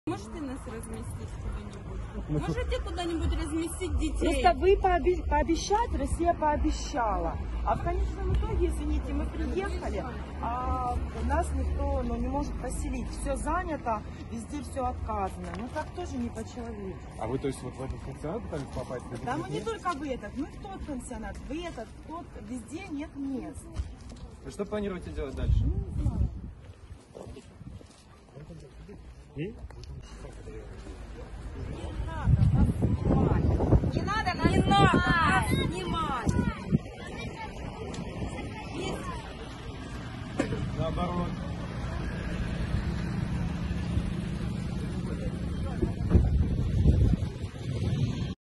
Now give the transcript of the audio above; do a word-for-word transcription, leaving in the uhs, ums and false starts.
Можете нас разместить куда-нибудь? Можете куда-нибудь разместить детей? Просто вы пооби- пообещать, Россия пообещала. А в конечном итоге, извините, мы приехали, а нас никто ну, не может поселить. Все занято, везде все отказано. Ну так тоже не по-человеку. А вы, то есть, вот в этот пансионат пытались попасть? Да мы не только в этот, мы в тот пансионат, в этот, в тот, везде нет мест. Что планируете делать дальше? Не знаю. И? Не надо нас не надо нас снимать. Наоборот.